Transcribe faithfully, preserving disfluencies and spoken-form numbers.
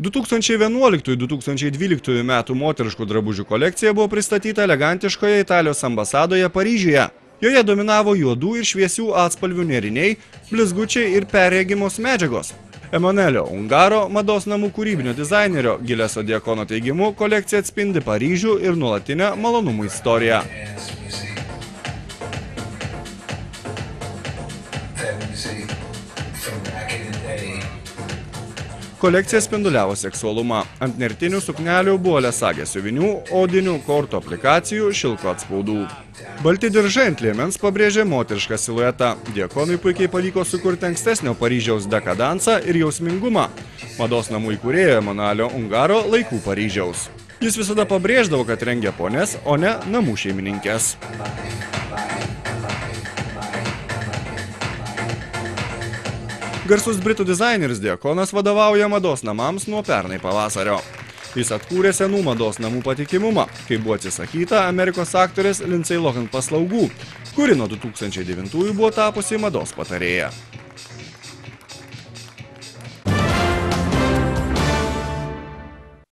du tūkstančiai vienuoliktųjų - du tūkstančiai dvyliktųjų metų moteriškų drabužių kolekcija buvo pristatyta elegantiškoje Italijos ambasadoje Paryžiuje. Joje dominavo juodų ir šviesių atspalvių nėriniai, blizgučiai ir perregimos medžiagos. Emanuelio Ungaro, mados namų kūrybinio dizainerio Gileso Diakono teigimu, kolekcija atspindi Paryžių ir nuolatinę malonumų istoriją. Kolekcija spinduliavo seksualumą. Ant nertinių suknelių buvo lesagės siuvinių, odinių, kortų aplikacijų, šilko atspaudų. Balti diržai ant liemens pabrėžė moterišką siluetą. Diakonui puikiai pavyko sukurti ankstesnio Paryžiaus dekadansą ir jausmingumą. Mados namų įkūrėjo Emanuelio Ungaro laikų Paryžiaus. Jis visada pabrėždavo, kad rengia pones, o ne namų šeimininkės. Garsus britų dizaineris Diakonas vadovauja mados namams nuo pernai pavasario. Jis atkūrė senų mados namų patikimumą, kai buvo atsisakyta Amerikos aktorės Lindsay Lohan paslaugų, kuri nuo du tūkstančiai devintųjų buvo tapusi mados patarėja.